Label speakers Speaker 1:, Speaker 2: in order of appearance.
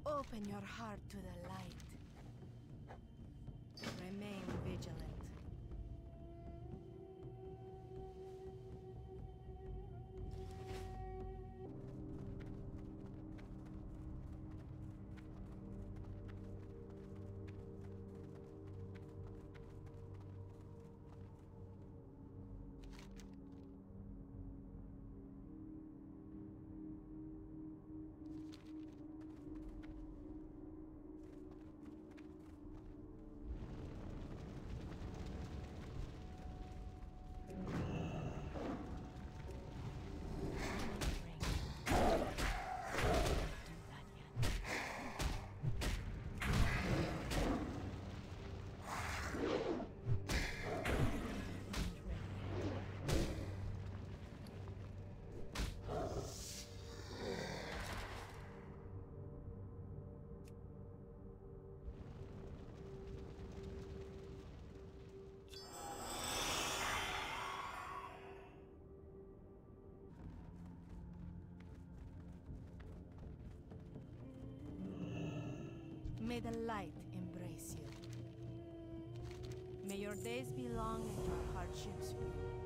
Speaker 1: Open your heart to the light. Remain vigilant. May the light embrace you. May your days be long and your hardships few.